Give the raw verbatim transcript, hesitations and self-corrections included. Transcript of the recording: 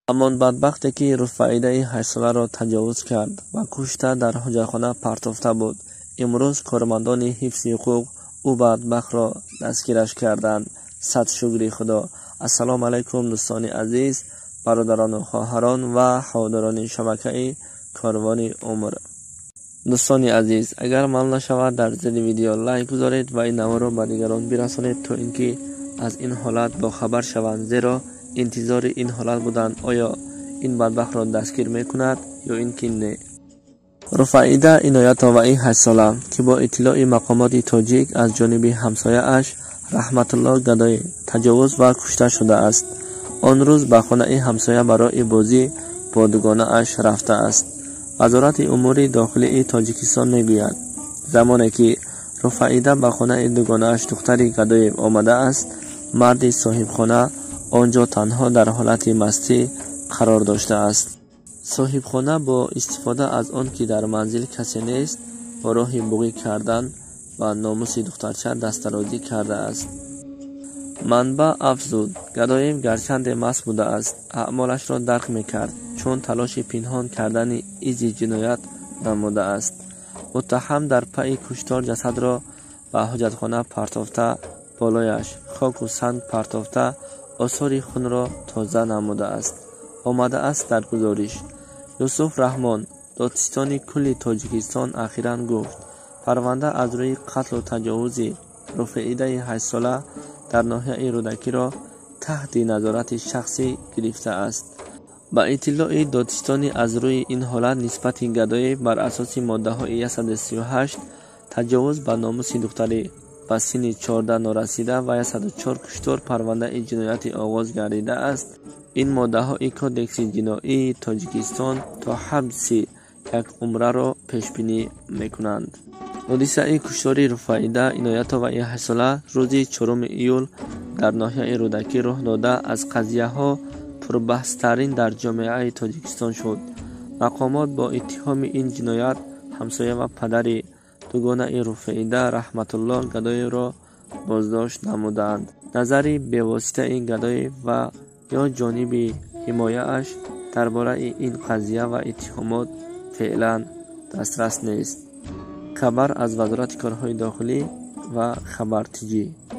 ҳамон бадбахте ки РУФАИДАИ ҳашт соларо таҷовуз кард ва кушта дар ҳуҷрахона партофта буд. имрӯз кормандони ҳифзи ҳуқуқ ӯ бадбахтро дастгираш карданд. сад шукри худо. ассалому алайкум дӯстони азиз, бародарону хоҳарон ва ҳаводорони шабакаи корвони умр. дӯстони азиз, агар маълум нашавад дар зери видео лайк гузоред ва ин наворо ба дигарон бирасонед, то ин ки аз ин ҳолат бохабар шаванд, зеро интизори ин ҳолат буданд. оё ин бадбахтро дастгир мекунад ё ин ки не. РУФАИДА иноятоваи ҳашт сола ки бо иттилои мақомоти тоҷик аз ҷониби ҳамсояаш раҳматулло гадоӣ таҷовуз ва кушта шудааст. он рӯз ба хонаи ҳамсоя барои бозӣ бо дугонааш рафтааст. вазорати умури дохилии тоҷикистон мегӯяд, замоне ки РУФАИДА ба хонаи дугонааш духтари гадоев омадааст, марди соҳибхона онҷо танҳо дар ҳолати мастӣ қарор доштааст. соҳибхона бо истифода аз он ки дар манзил касе нест, бо роҳи буғӣ кардан ва номуси духтарча дастарозӣ кардааст. манбаъ афзуд, гадоев гарчанде маст будааст, аъмолашро дарк мекард, чун талоши пинҳон кардани изи ҷиноят намудааст. муттаҳам дар пайи куштор ҷасадро ба ҳуҷратхона партофта, болояш хоку санг партофта, осори хунро тоза намудааст. омадааст дар гузориш. юсуф раҳмон, додистони кулли тоҷикистон ахиран гуфт, парванда аз рӯи қатлу таҷовузи РУФАИДАИ ҳашт сола дар ноҳияи рӯдакиро таҳти назорати шахсӣ гирифтааст. ба иттилои додистони аз рӯи ин ҳолат нисбати гадоев бар асоси моддаҳои сад си ӯ ҳашт таҷовуз ба номуси духтарӣ ба синни чордаҳ норасида ва сад ва чор куштор парвандаи ҷиноятӣ оғоз гардидааст. ин моддаҳои кодекси ҷиноии тоҷикистон то ҳабси як умраро пешбинӣ мекунанд. ҳодисаи куштори РУФАИДА иноятоваи ҳашт сола рӯзи чоруми июл дар ноҳияи рӯдакӣ рух дода аз қазияҳо пурбаҳстарин дар ҷомеаи тоҷикистон шуд. мақомот бо иттиҳоми ин ҷиноят ҳамсоя ва падари дугонаи РУФАИДА раҳматулло гадоевро боздошт намуданд. назари бевоситаи гадоев ва ё ҷониби ҳимояаш дар бораи ин қазия ва иттиҳомот феълан дастрас нест. хабар аз вазорати корҳои дохилӣ ва хабартиҷӣ.